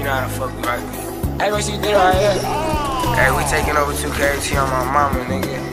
You know how to fuck with right people. Hey, what you do right here? Hey, we taking over 2KT on my mama, nigga.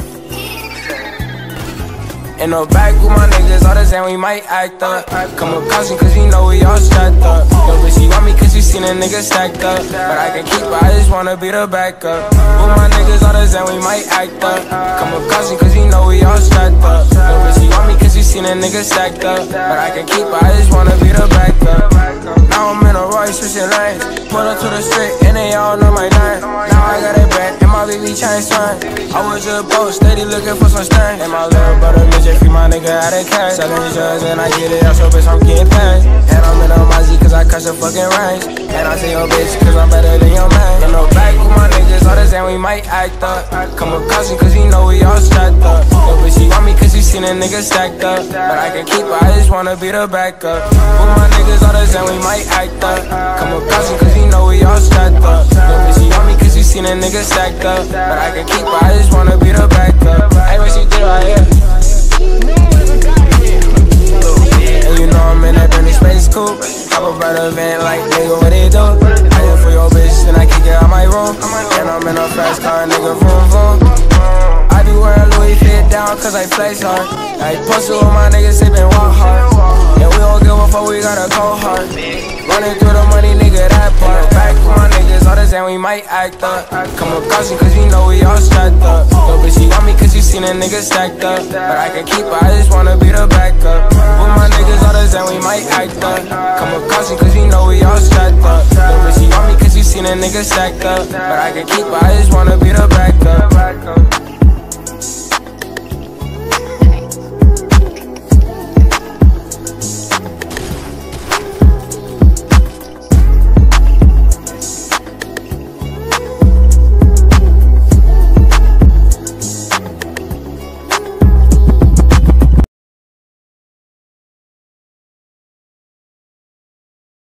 In the back with my niggas, all the time we might act up. Come with caution cause we know we all strapped up. Yo, bitch, she want me cause she seen a nigga stacked up. But I can keep her, I just wanna be the backup. With my niggas, all the time we might act up. Come with caution cause we know we all strapped up. Yo, bitch, she want me cause she seen a nigga stacked up. But I can keep her, I just wanna be the backup. Now I'm in a Royce, switching lanes. Pull up to the street and they all know my name. Now I got it back and my baby chain swing. I was just broke, steady looking for some stain. And my little brother midget free my nigga out of cash. Selling drugs and I get it out, so bitch I'm getting paid. And I'm in a Mozzie cause I catch the fucking range. And I say yo bitch cause I'm better than your man. In the back with my niggas, all the time we might act up. Come with caution cause we know we all strapped up. Yo bitch she want me cause she seen a nigga stacked up. But I can keep her, I just wanna be the backup. With my niggas, all the time we might act up. Come with caution cause we know we all strapped up. Yo bitch she want me cause she seen a nigga stacked up. But I can keep her, I just wanna be the backup. Hey, what she do right here? And you know I'm in that Bernie Space coupe. Hop up out the van like, nigga, what they do? I am for your bitch, then I kick it out my room. And I'm in a fast car, nigga, vroom, vroom. I be wearing Louis fit down, cause I flex hard. I posted with my niggas, sippin' walk hard. And we don't give a fuck, we gotta go hard. Running through the money, nigga, that part. Back with my niggas, all the time we might act up. Come with caution, cause we know we all strapped up. Yo, bitch, she want me cause she seen a nigga stacked up. But I can keep her, I just wanna be the backup. With my niggas, all the time we might act up. Come with caution, cause we know we all strapped up. Yo, bitch, she want me cause she seen a nigga stacked up. But I can keep her, I just wanna be the backup.